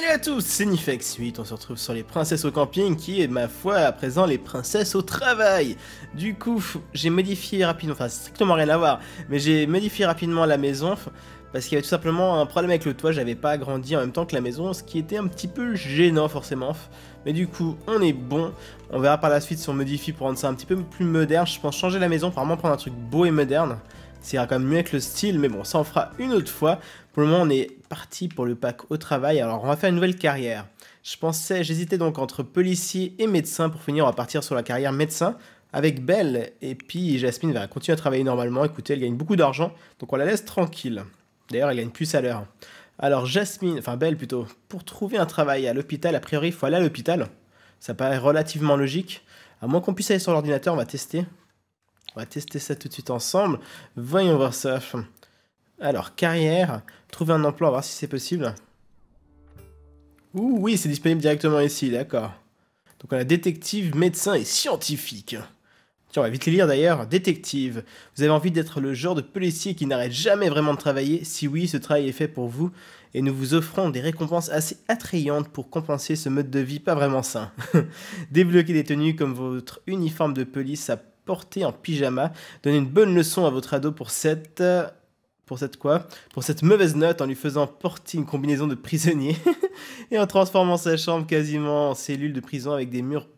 Salut à tous, c'est Nifex8, on se retrouve sur les princesses au camping qui est ma foi à présent les princesses au travail. Du coup, j'ai modifié rapidement, enfin strictement rien à voir, mais j'ai modifié rapidement la maison parce qu'il y avait tout simplement un problème avec le toit, j'avais pas agrandi en même temps que la maison, ce qui était un petit peu gênant forcément. Mais du coup, on est bon, on verra par la suite si on modifie pour rendre ça un petit peu plus moderne, je pense changer la maison, apparemment prendre un truc beau et moderne. Ça ira quand même mieux avec le style, mais bon, ça on fera une autre fois. Pour le moment, on est parti pour le pack au travail. Alors, on va faire une nouvelle carrière. J'hésitais donc entre policier et médecin. Pour finir, on va partir sur la carrière médecin avec Belle. Et puis, Jasmine va continuer à travailler normalement. Écoutez, elle gagne beaucoup d'argent, donc on la laisse tranquille. D'ailleurs, elle gagne plus à l'heure. Alors, Belle plutôt, pour trouver un travail à l'hôpital, a priori, il faut aller à l'hôpital. Ça paraît relativement logique. À moins qu'on puisse aller sur l'ordinateur, on va tester. On va tester ça tout de suite ensemble. Voyons voir ça. Alors, carrière. Trouver un emploi, on va voir si c'est possible. Ouh, oui, c'est disponible directement ici, d'accord. Donc on a détective, médecin et scientifique. Tiens, on va vite les lire d'ailleurs. Détective. Vous avez envie d'être le genre de policier qui n'arrête jamais vraiment de travailler? Si oui, ce travail est fait pour vous. Et nous vous offrons des récompenses assez attrayantes pour compenser ce mode de vie pas vraiment sain. Débloquer des tenues comme votre uniforme de police à porter en pyjama. Donnez une bonne leçon à votre ado pour cette mauvaise note en lui faisant porter une combinaison de prisonnier et en transformant sa chambre quasiment en cellule de prison avec des murs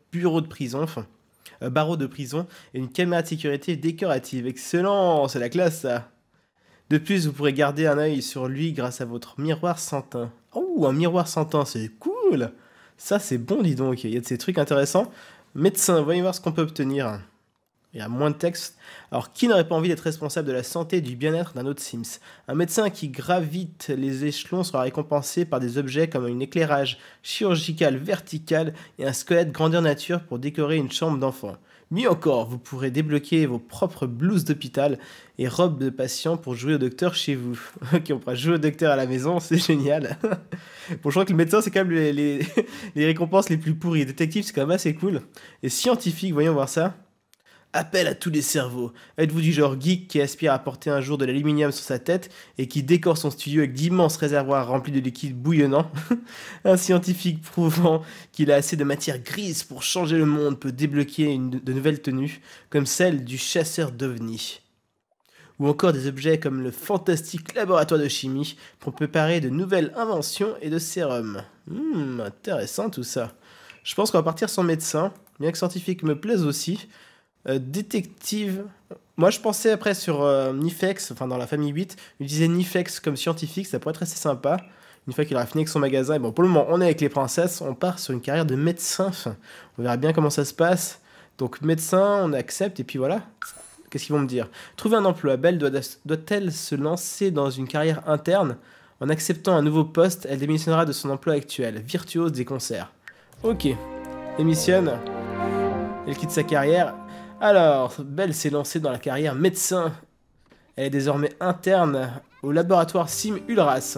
barreaux de prison et une caméra de sécurité décorative. Excellent, c'est la classe ça. De plus, vous pourrez garder un œil sur lui grâce à votre miroir sans teint. Oh, un miroir sans teint, c'est cool. Ça, c'est bon, dis donc. Il y a de ces trucs intéressants. Médecin, voyons voir ce qu'on peut obtenir. Il y a moins de texte. Alors, qui n'aurait pas envie d'être responsable de la santé et du bien-être d'un autre Sims? Un médecin qui gravite les échelons sera récompensé par des objets comme un éclairage chirurgical vertical et un squelette grandeur nature pour décorer une chambre d'enfant. Mieux encore, vous pourrez débloquer vos propres blouses d'hôpital et robes de patient pour jouer au docteur chez vous. Ok, on pourra jouer au docteur à la maison, c'est génial. Bon, je crois que le médecin, c'est quand même les récompenses les plus pourries. Détective, c'est quand même assez cool. Et scientifique, voyons voir ça. Appel à tous les cerveaux. Êtes-vous du genre geek qui aspire à porter un jour de l'aluminium sur sa tête et qui décore son studio avec d'immenses réservoirs remplis de liquide bouillonnant? Un scientifique prouvant qu'il a assez de matière grise pour changer le monde peut débloquer de nouvelles tenues, comme celle du chasseur d'ovnis. Ou encore des objets comme le fantastique laboratoire de chimie pour préparer de nouvelles inventions et de sérums. Intéressant tout ça. Je pense qu'on va partir sans médecin, bien que scientifique me plaise aussi. Détective. Moi je pensais après sur Nifex, enfin dans la famille 8, utiliser Nifex comme scientifique, ça pourrait être assez sympa. Une fois qu'il aura fini avec son magasin. Et bon, pour le moment, on est avec les princesses, on part sur une carrière de médecin. On verra bien comment ça se passe. Donc médecin, on accepte et puis voilà. Qu'est-ce qu'ils vont me dire? Trouver un emploi. Belle doit-elle se lancer dans une carrière interne? En acceptant un nouveau poste, elle démissionnera de son emploi actuel, virtuose des concerts. Ok, démissionne. Elle quitte sa carrière. Alors, Belle s'est lancée dans la carrière médecin. Elle est désormais interne au laboratoire Simulacre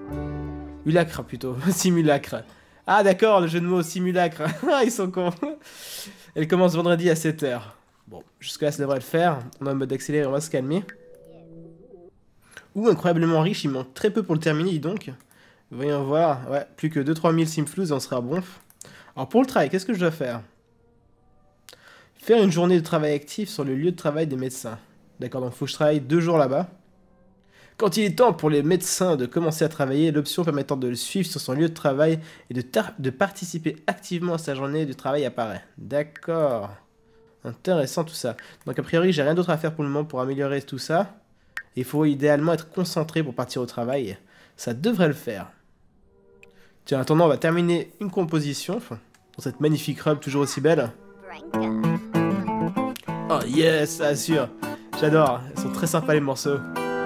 plutôt, Simulacre. Ah d'accord, le jeu de mots Simulacre. Ah, ils sont cons. Elle commence vendredi à 7 h. Bon, jusque-là ça devrait le faire. On est en mode accéléré, on va se calmer. Ouh, incroyablement riche, il manque très peu pour le terminer, dis donc. Voyons voir, ouais, plus que 2-3 000 simflouz et on sera bon. Alors pour le travail, qu'est-ce que je dois faire? Faire une journée de travail actif sur le lieu de travail des médecins. D'accord, donc il faut que je travaille 2 jours là-bas. Quand il est temps pour les médecins de commencer à travailler, l'option permettant de le suivre sur son lieu de travail et de participer activement à sa journée de travail apparaît. D'accord. Intéressant tout ça. Donc a priori, j'ai rien d'autre à faire pour le moment pour améliorer tout ça. Il faut idéalement être concentré pour partir au travail. Ça devrait le faire. Tiens, en attendant, on va terminer une composition pour cette magnifique robe toujours aussi belle. Oh yes, ça assure. J'adore, ils sont très sympas les morceaux.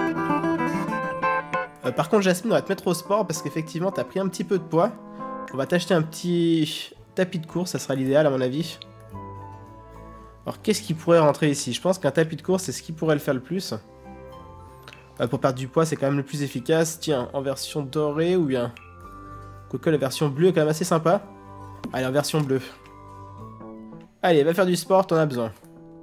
Par contre Jasmine, on va te mettre au sport parce qu'effectivement t'as pris un petit peu de poids. On va t'acheter un petit tapis de course, ça sera l'idéal à mon avis. Alors qu'est-ce qui pourrait rentrer ici? Je pense qu'un tapis de course c'est ce qui pourrait le faire le plus. Pour perdre du poids c'est quand même le plus efficace. Tiens, en version dorée ou bien... Quoique la version bleue est quand même assez sympa. Allez, en version bleue. Allez, va faire du sport, t'en as besoin.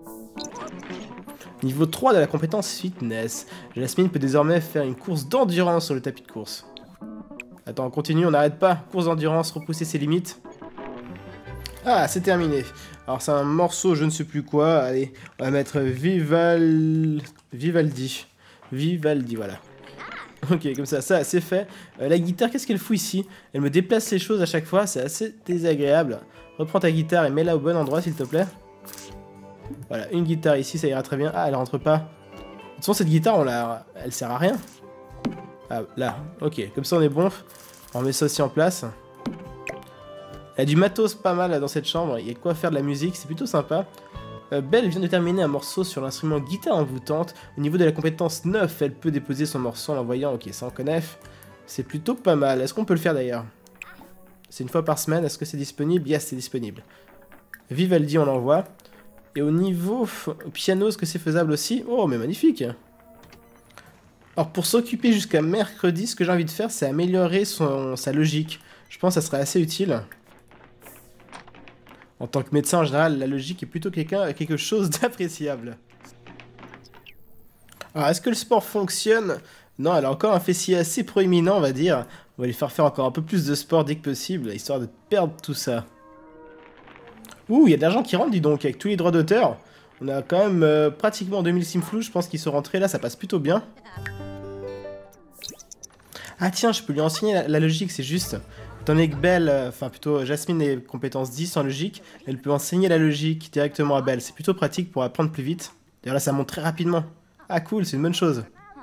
Niveau 3 de la compétence fitness. Jasmine peut désormais faire une course d'endurance sur le tapis de course. Attends, on continue, on n'arrête pas. Course d'endurance, repousser ses limites. Ah, c'est terminé. Alors, c'est un morceau, je ne sais plus quoi. Allez, on va mettre Vivaldi. Vivaldi, voilà. Ok, comme ça, c'est fait. La guitare, qu'est-ce qu'elle fout ici? Elle me déplace les choses à chaque fois, c'est assez désagréable. Reprends ta guitare et mets-la au bon endroit, s'il te plaît. Voilà, une guitare ici, ça ira très bien. Ah, elle rentre pas. De toute façon, cette guitare, elle sert à rien. Ah, là, ok, comme ça on est bon. On met ça aussi en place. Il y a du matos pas mal là, dans cette chambre, il y a de quoi faire de la musique, c'est plutôt sympa. Belle vient de terminer un morceau sur l'instrument guitare envoûtante. Au niveau de la compétence 9, elle peut déposer son morceau en l'envoyant. Ok, ça on connaît. C'est plutôt pas mal. Est-ce qu'on peut le faire d'ailleurs? C'est une fois par semaine, est-ce que c'est disponible? Yes, c'est disponible. Vivaldi, on l'envoie. Et au niveau piano, est-ce que c'est faisable aussi? Oh, mais magnifique! Alors pour s'occuper jusqu'à mercredi, ce que j'ai envie de faire, c'est améliorer sa logique. Je pense que ça serait assez utile. En tant que médecin en général, la logique est plutôt quelque chose d'appréciable. Alors est-ce que le sport fonctionne? Non, elle a encore un fessier assez proéminent, on va dire. On va lui faire encore un peu plus de sport dès que possible, histoire de perdre tout ça. Ouh, il y a de l'argent qui rentre, dis donc, avec tous les droits d'auteur. On a quand même pratiquement 2000 simflous, je pense qu'ils sont rentrés là, ça passe plutôt bien. Ah tiens, je peux lui enseigner la logique, c'est juste. Étant donné que Belle, enfin plutôt Jasmine est compétence 10 en logique, elle peut enseigner la logique directement à Belle. C'est plutôt pratique pour apprendre plus vite. D'ailleurs là, ça monte très rapidement. Ah cool, c'est une bonne chose.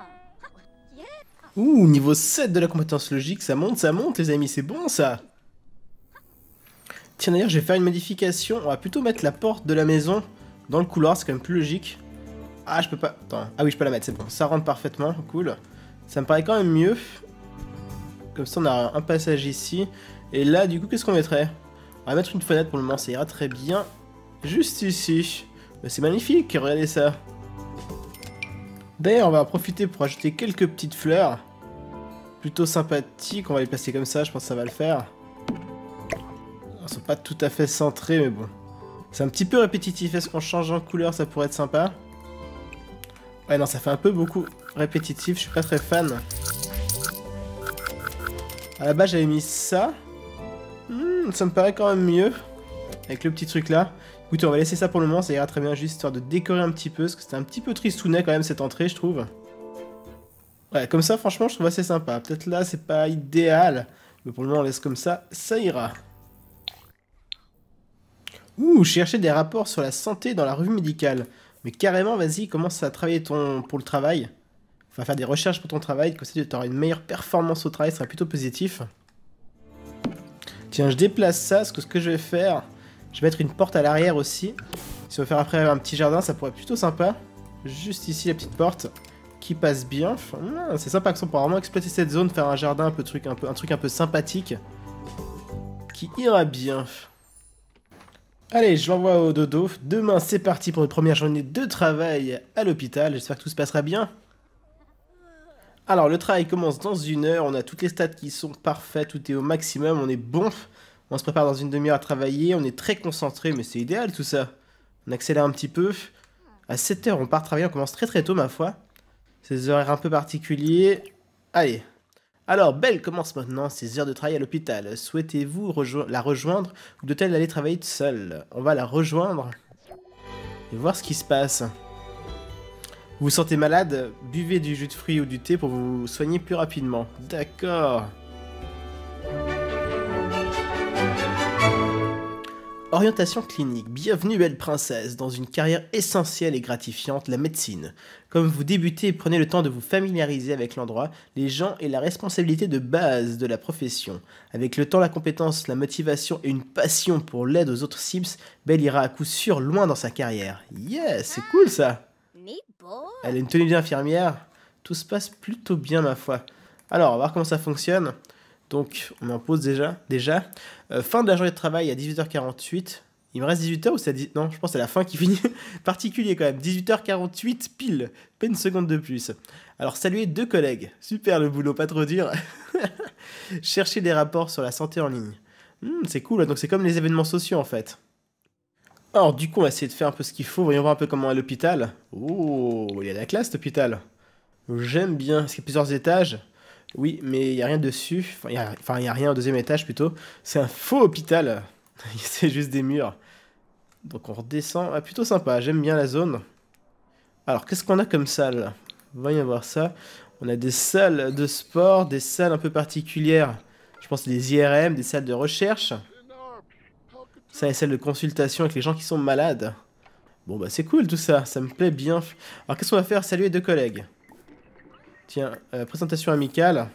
Ouh, niveau 7 de la compétence logique, ça monte les amis, c'est bon ça. Tiens d'ailleurs, je vais faire une modification. On va plutôt mettre la porte de la maison dans le couloir, c'est quand même plus logique. Ah, je peux pas... Attends. Ah oui, je peux la mettre, c'est bon. Ça rentre parfaitement, cool. Ça me paraît quand même mieux. Comme ça, on a un passage ici. Et là, du coup, qu'est-ce qu'on mettrait? On va mettre une fenêtre pour le moment, ça ira très bien. Juste ici. C'est magnifique, regardez ça. D'ailleurs, on va en profiter pour ajouter quelques petites fleurs. Plutôt sympathiques, on va les placer comme ça, je pense que ça va le faire. Elles sont pas tout à fait centrées, mais bon. C'est un petit peu répétitif, est-ce qu'on change en couleur, ça pourrait être sympa? Ouais, non, ça fait un peu beaucoup répétitif, je suis pas très fan. À la base, j'avais mis ça. Ça me paraît quand même mieux. Avec le petit truc là. Écoutez, on va laisser ça pour le moment, ça ira très bien, juste histoire de décorer un petit peu, parce que c'était un petit peu tristounet quand même cette entrée, je trouve. Ouais, comme ça, franchement, je trouve assez sympa. Peut-être là, c'est pas idéal, mais pour le moment, on laisse comme ça, ça ira. Ouh, chercher des rapports sur la santé dans la revue médicale. Mais carrément, vas-y, commence à travailler pour le travail. Enfin, faire des recherches pour ton travail, comme ça tu auras une meilleure performance au travail, ce sera plutôt positif. Tiens, je déplace ça, parce que ce que je vais faire, je vais mettre une porte à l'arrière aussi. Si on veut faire après un petit jardin, ça pourrait être plutôt sympa. Juste ici, la petite porte qui passe bien. Enfin, c'est sympa que ça pourra vraiment exploiter cette zone, faire un jardin, un truc un peu sympathique. Qui ira bien. Allez, je l'envoie au dodo. Demain, c'est parti pour une première journée de travail à l'hôpital. J'espère que tout se passera bien. Alors, le travail commence dans 1 heure. On a toutes les stats qui sont parfaites. Tout est au maximum. On est bon. On se prépare dans une demi-heure à travailler. On est très concentré, mais c'est idéal tout ça. On accélère un petit peu. À 7 heures, on part travailler. On commence très très tôt, ma foi. C'est des horaires un peu particuliers. Allez. Alors, Belle commence maintenant ses heures de travail à l'hôpital. Souhaitez-vous la rejoindre ou doit-elle aller travailler seule? On va la rejoindre et voir ce qui se passe. Vous vous sentez malade? Buvez du jus de fruits ou du thé pour vous soigner plus rapidement. D'accord. Orientation clinique. Bienvenue belle princesse dans une carrière essentielle et gratifiante, la médecine. Comme vous débutez, prenez le temps de vous familiariser avec l'endroit, les gens et la responsabilité de base de la profession. Avec le temps, la compétence, la motivation et une passion pour l'aide aux autres Sims, Belle ira à coup sûr loin dans sa carrière. Yes, c'est cool ça. Elle a une tenue d'infirmière. Tout se passe plutôt bien ma foi. Alors, on va voir comment ça fonctionne. Donc, on est en pause déjà. Fin de la journée de travail à 18h48. Il me reste 18h ou c'est à 10... Non, je pense que c'est la fin qui finit. Particulier quand même. 18h48 pile. Pas une seconde de plus. Alors, saluer 2 collègues. Super le boulot, pas trop dur. Chercher des rapports sur la santé en ligne. C'est cool, donc c'est comme les événements sociaux en fait. Alors, du coup, on va essayer de faire un peu ce qu'il faut. Voyons voir un peu comment est l'hôpital. Oh, il y a la classe, l'hôpital. J'aime bien. Est-ce qu'il y a plusieurs étages? Oui, mais il n'y a rien dessus. Enfin, il y a rien au deuxième étage plutôt. C'est un faux hôpital. C'est juste des murs. Donc on redescend. Ah, plutôt sympa, j'aime bien la zone. Alors, qu'est-ce qu'on a comme salle? Voyons voir ça. On a des salles de sport, des salles un peu particulières. Je pense des IRM, des salles de recherche. Ça, et salles de consultation avec les gens qui sont malades. Bon, bah c'est cool tout ça, ça me plaît bien. Alors, qu'est-ce qu'on va faire? Saluer deux collègues. Tiens, présentation amicale.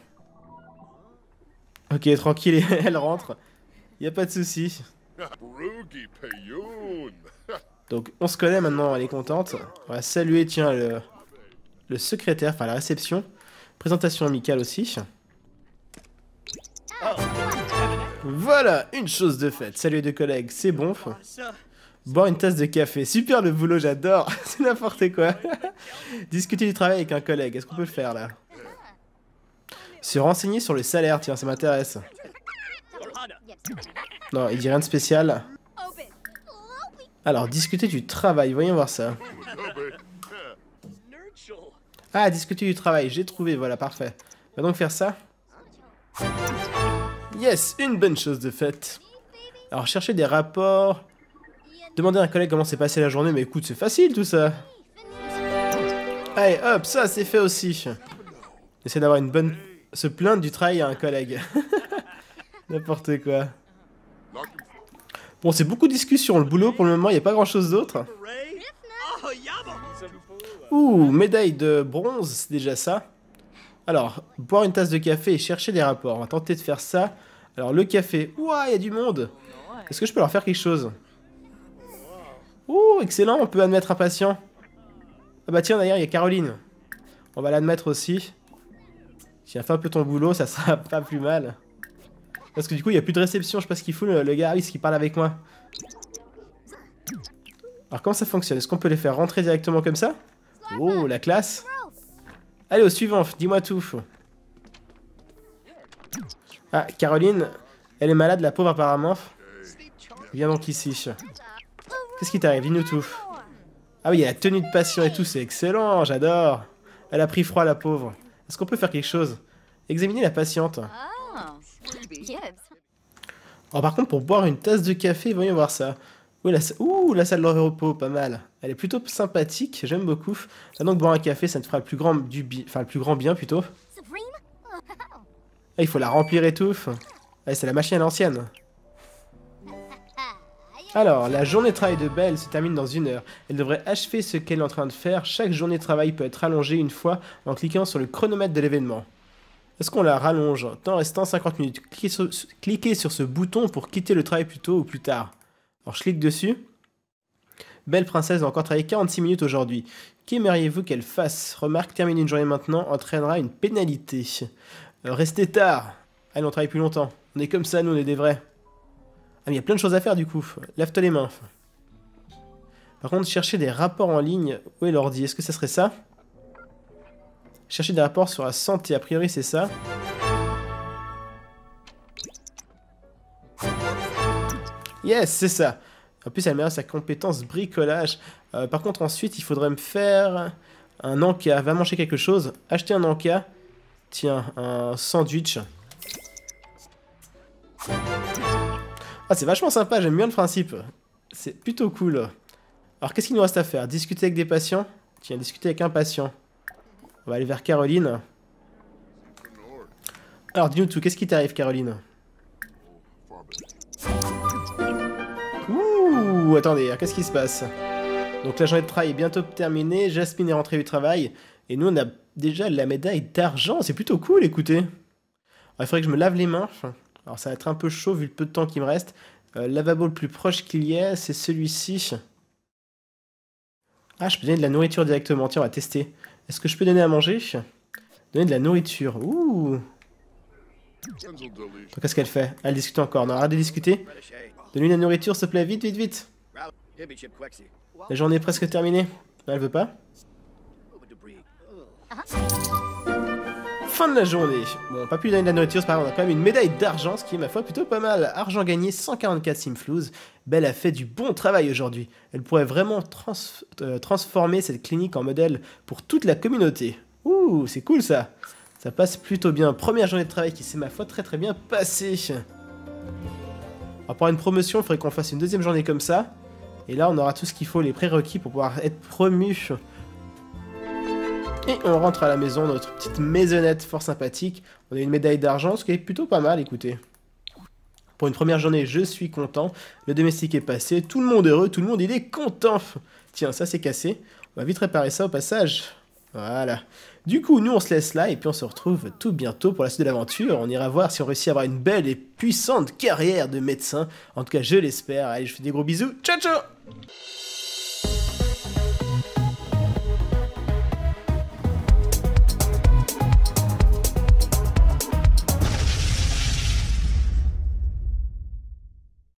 Ok, tranquille, elle rentre. Y a pas de souci. Donc, on se connaît maintenant, elle est contente. On va saluer, tiens, le secrétaire, enfin la réception. Présentation amicale aussi. Voilà, une chose de faite. Salut deux collègues, c'est bon. Boire une tasse de café. Super le boulot, j'adore. C'est n'importe quoi. Discuter du travail avec un collègue, est-ce qu'on peut le faire là? Se renseigner sur le salaire, tiens, ça m'intéresse. Non, il dit rien de spécial. Alors, discuter du travail, voyons voir ça. Ah, discuter du travail, j'ai trouvé, voilà, parfait. On va donc faire ça. Yes, une bonne chose de faite. Alors, chercher des rapports. Demander à un collègue comment s'est passée la journée, mais écoute, c'est facile tout ça. Allez, hop, ça c'est fait aussi. Essayer d'avoir une bonne... Se plaindre du travail à un collègue. N'importe quoi. Bon, c'est beaucoup de discussions. Le boulot, pour le moment, il n'y a pas grand-chose d'autre. Ouh, médaille de bronze, c'est déjà ça. Alors, boire une tasse de café et chercher des rapports. On va tenter de faire ça. Alors, le café. Ouah, il y a du monde. Est-ce que je peux leur faire quelque chose? Ouh, excellent, on peut admettre un patient. Ah bah tiens, d'ailleurs, il y a Caroline. On va l'admettre aussi. Tiens, fais un peu ton boulot, ça sera pas plus mal. Parce que du coup, il n'y a plus de réception. Je sais pas ce qu'il fout, le gars. Ah oui, ce qu'il parle avec moi. Alors, comment ça fonctionne? Est-ce qu'on peut les faire rentrer directement comme ça? Oh, la classe. Allez, au suivant, dis-moi tout. Ah, Caroline, elle est malade, la pauvre, apparemment. Viens donc ici. Qu'est-ce qui t'arrive? Dis-nous tout. Ah oui, il y a la tenue de patient et tout, c'est excellent, j'adore. Elle a pris froid, la pauvre. Est-ce qu'on peut faire quelque chose? Examiner la patiente. Alors par contre, pour boire une tasse de café, voyons voir ça. Ouh, la salle de repos, pas mal. Elle est plutôt sympathique, j'aime beaucoup. Maintenant que boire un café, ça te fera le plus grand, le plus grand bien plutôt. Ah, il faut la remplir et tout. Ah, c'est la machine à l'ancienne. Alors, la journée de travail de Belle se termine dans 1 heure. Elle devrait achever ce qu'elle est en train de faire. Chaque journée de travail peut être allongée une fois en cliquant sur le chronomètre de l'événement. Est-ce qu'on la rallonge? Temps restant 50 minutes. Cliquez sur ce bouton pour quitter le travail plus tôt ou plus tard. Alors, je clique dessus. Belle princesse va encore travailler 46 minutes aujourd'hui. Qu'aimeriez-vous qu'elle fasse? Remarque, terminer une journée maintenant entraînera une pénalité. Restez tard. Allez, on travaille plus longtemps. On est comme ça, nous, on est des vrais. Ah, mais il y a plein de choses à faire du coup. Lève-toi les mains. Par contre, chercher des rapports en ligne. Où est l'ordi? Est-ce que ça serait ça? Chercher des rapports sur la santé. A priori, c'est ça. Yes, c'est ça. En plus, elle améliore sa compétence bricolage. Par contre, ensuite, il faudrait me faire un encas. Va manger quelque chose. Acheter un encas. Tiens, un sandwich. Ah, c'est vachement sympa, j'aime bien le principe. C'est plutôt cool. Alors, qu'est-ce qu'il nous reste à faire? Discuter avec des patients? Tiens, discuter avec un patient. On va aller vers Caroline. Alors, dis-nous tout, qu'est-ce qui t'arrive, Caroline? Ouh, attendez, qu'est-ce qui se passe? Donc, la journée de travail est bientôt terminée. Jasmine est rentrée du travail. Et nous, on a déjà la médaille d'argent. C'est plutôt cool, écoutez. Alors, il faudrait que je me lave les mains. Alors ça va être un peu chaud vu le peu de temps qui me reste. Lavabo le plus proche qu'il y ait, c'est celui-ci. Ah, je peux donner de la nourriture directement. Tiens, on va tester. Est-ce que je peux donner à manger? Donner de la nourriture. Ouh. Qu'est-ce qu'elle fait? Elle discute encore. Non, arrête de discuter. Donne-lui de la nourriture, s'il te plaît. Vite, vite, vite. La journée est presque terminée. Non, elle veut pas. Fin de la journée. Bon, pas pu donner de la nourriture, c'est pas grave, on a quand même une médaille d'argent, ce qui est ma foi plutôt pas mal. Argent gagné, 144 simflouz. Belle a fait du bon travail aujourd'hui. Elle pourrait vraiment transformer cette clinique en modèle pour toute la communauté. Ouh, c'est cool ça. Ça passe plutôt bien. Première journée de travail qui s'est, ma foi, très bien passée. Alors pour une promotion, il faudrait qu'on fasse une deuxième journée comme ça. Et là, on aura tout ce qu'il faut, les prérequis pour pouvoir être promu. Et on rentre à la maison, notre petite maisonnette fort sympathique. On a une médaille d'argent, ce qui est plutôt pas mal, écoutez. Pour une première journée, je suis content. Le domestique est passé, tout le monde est heureux, tout le monde il est content. Tiens, ça c'est cassé. On va vite réparer ça au passage. Voilà. Du coup, nous on se laisse là et puis on se retrouve tout bientôt pour la suite de l'aventure. On ira voir si on réussit à avoir une belle et puissante carrière de médecin. En tout cas, je l'espère. Allez, je fais des gros bisous. Ciao, ciao!